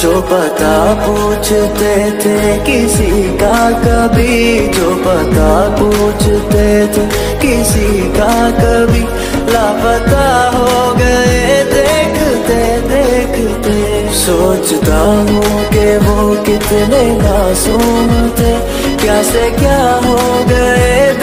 जो पता पूछते थे किसी का कभी, जो पता पूछते थे किसी का कभी, लापता हो गए देखते देखते। सोचता हूँ कि वो कितने मासूम थे, क्या से क्या हो गए